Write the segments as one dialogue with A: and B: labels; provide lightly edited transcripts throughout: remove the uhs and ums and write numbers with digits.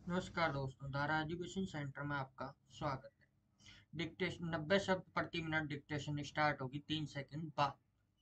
A: नमस्कार दोस्तों, धारा एजुकेशन सेंटर में आपका स्वागत है। डिक्टेशन 90 शब्द प्रति मिनट डिक्टेशन स्टार्ट होगी 3 सेकंड बाद।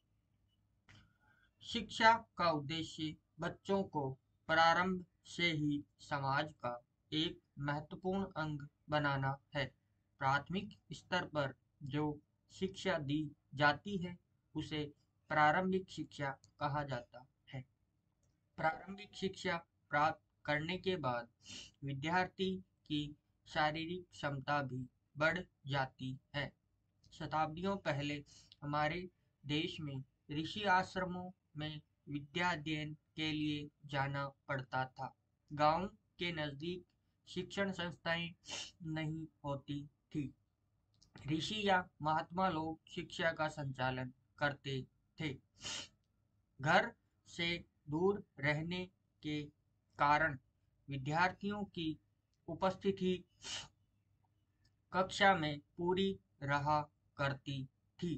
A: शिक्षा का उद्देश्य बच्चों को प्रारंभ से ही समाज का एक महत्वपूर्ण अंग बनाना है। प्राथमिक स्तर पर जो शिक्षा दी जाती है उसे प्रारंभिक शिक्षा कहा जाता है। प्रारंभिक शिक्षा प्राप्त करने के बाद विद्यार्थी की शारीरिक क्षमता भी बढ़ जाती है। शताब्दियों पहले हमारे देश में ऋषि आश्रमों में विद्या अध्ययन के लिए जाना पड़ता था। गांव के नजदीक शिक्षण संस्थाएं नहीं होती थी। ऋषि या महात्मा लोग शिक्षा का संचालन करते थे। घर से दूर रहने के कारण विद्यार्थियों की उपस्थिति कक्षा में पूरी रहा करती थी।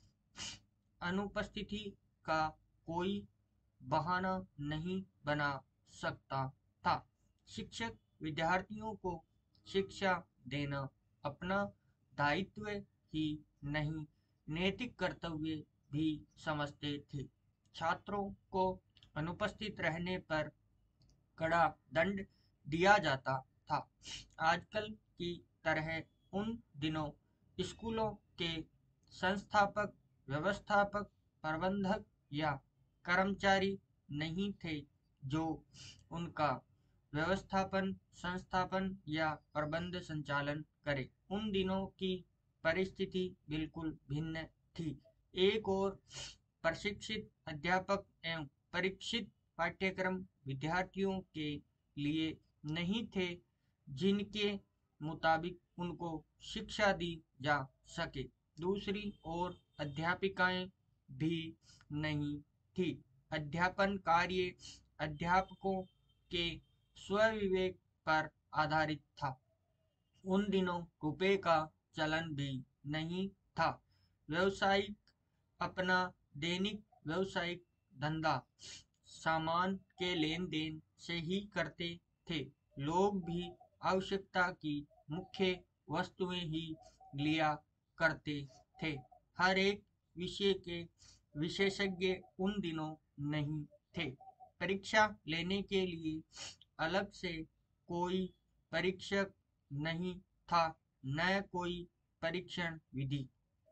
A: अनुपस्थिति का कोई बहाना नहीं बना सकता था। शिक्षक विद्यार्थियों को शिक्षा देना अपना दायित्व ही नहीं, नैतिक कर्तव्य भी समझते थे। छात्रों को अनुपस्थित रहने पर कड़ा दंड दिया जाता था। आजकल की तरह उन दिनों स्कूलों के संस्थापक, व्यवस्थापक, प्रबंधक या कर्मचारी नहीं थे जो उनका व्यवस्थापन, संस्थापन या प्रबंध संचालन करे। उन दिनों की परिस्थिति बिल्कुल भिन्न थी। एक और प्रशिक्षित अध्यापक एवं परीक्षित पाठ्यक्रम विद्यार्थियों के लिए नहीं थे जिनके मुताबिक उनको शिक्षा दी जा सके। दूसरी ओर अध्यापिकाएं भी नहीं थी। अध्यापन कार्य अध्यापकों के स्वविवेक पर आधारित था। उन दिनों रुपए का चलन भी नहीं था। व्यवसायिक अपना दैनिक व्यवसायिक धंधा सामान के लेन देन से ही करते थे। लोग भी आवश्यकता की मुख्य वस्तुएं ही लिया करते थे। हर एक विषय के विशेषज्ञ उन दिनों नहीं थे। परीक्षा लेने के लिए अलग से कोई परीक्षक नहीं था, न कोई परीक्षण विधि,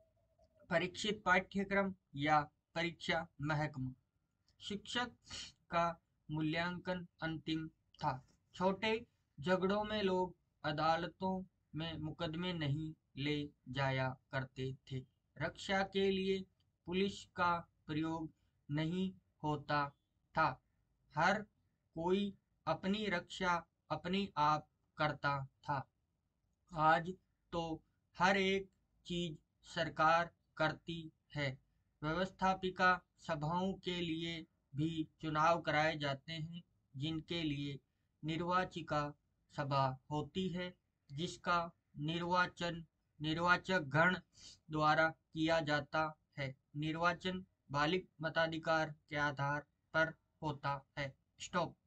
A: परीक्षित पाठ्यक्रम या परीक्षा महकमा। शिक्षक का मूल्यांकन अंतिम था। छोटे झगड़ों में लोग अदालतों में मुकदमे नहीं ले जाया करते थे। रक्षा के लिए पुलिस का प्रयोग नहीं होता था। हर कोई अपनी रक्षा अपने आप करता था। आज तो हर एक चीज सरकार करती है। व्यवस्थापिका सभाओं के लिए भी चुनाव कराए जाते हैं, जिनके लिए निर्वाचिका सभा होती है, जिसका निर्वाचन निर्वाचक गण द्वारा किया जाता है। निर्वाचन बालिग मताधिकार के आधार पर होता है। स्टॉप।